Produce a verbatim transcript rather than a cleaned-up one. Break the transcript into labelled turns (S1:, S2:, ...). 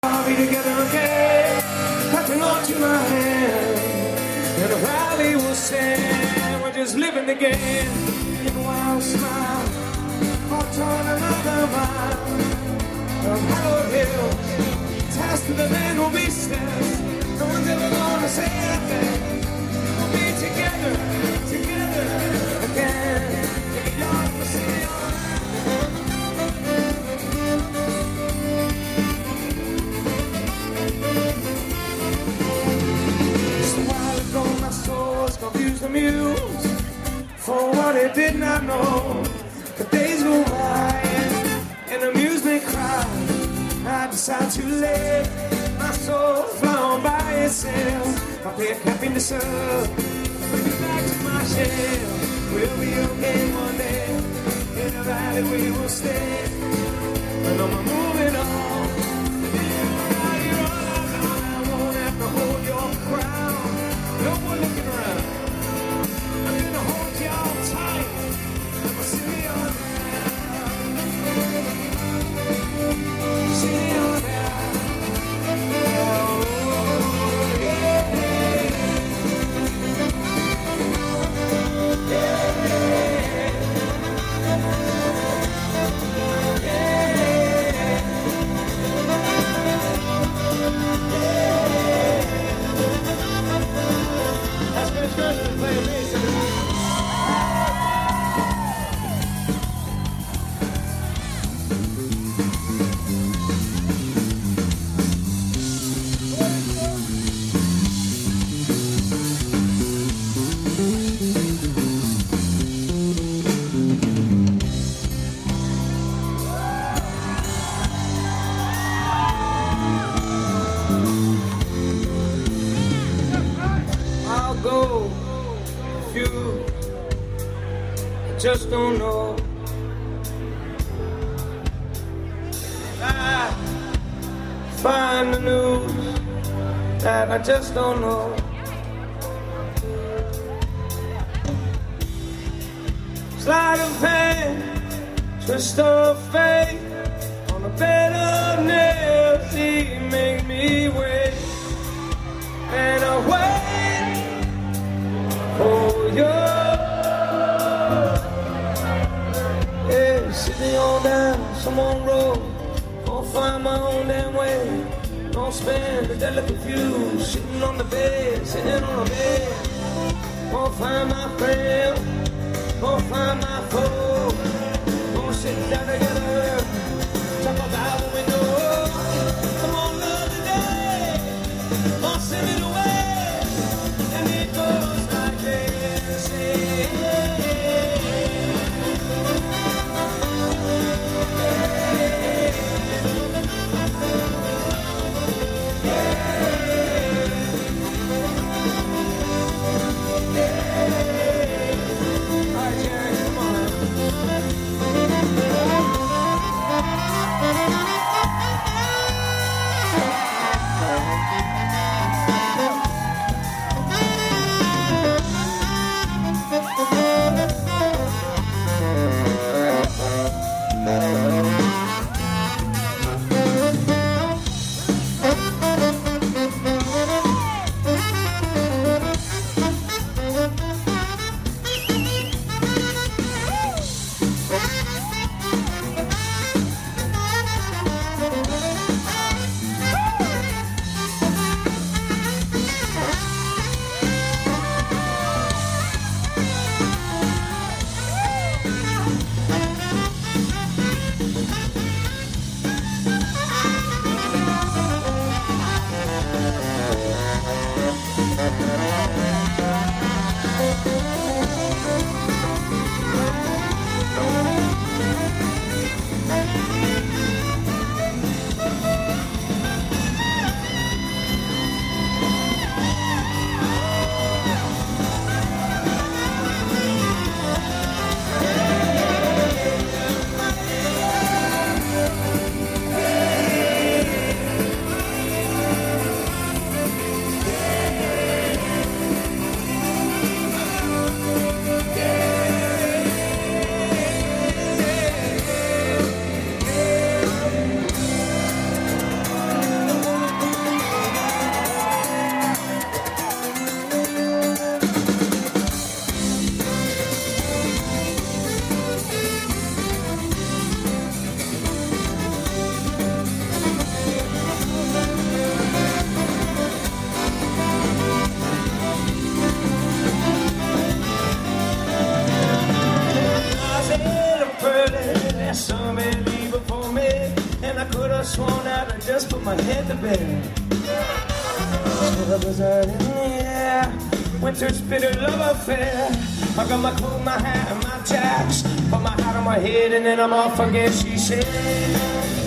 S1: I'll be together again, holding on to my hand, and the valley will stand. We're just living again. And while I smile, I'll turn another mile of hallowed hills. Task to the man will be steps. No one's ever gonna say anything. We'll be together, together again. Y'all will see y'all. Confused, amused for what it did not know. The days go by and amusement cries. I decide to let my soul fly on by itself. I pick happiness up, bring it back to my shell. We'll be okay one day. In the valley we will stay. And I'm moving on. You're all I won't have to hold your crown. No one looking around. I'm gonna hold y'all tight. I'ma see y'all now. See y'all now. Oh, yeah. Go if you just don't know. I find the news that I just don't know. Sleight of hand, twist of fate, on a bed of nails, he made me wait, and I wait. Oh, yeah. Yeah, sitting on down, someone road. Gonna find my own damn way. Don't spend the delicate view. Sitting on the bed, sitting on the bed. Gonna find my friend. Gonna find my foe. Gonna sit down together. Talk about what we know. Come on, love today. Gonna send it away. And it goes. sworn out, I just put my head to bed. The blizzard in the air, winter spirit love affair. I got my coat, my hat, and my jacks. Put my hat on my head and then I'm off again, she said.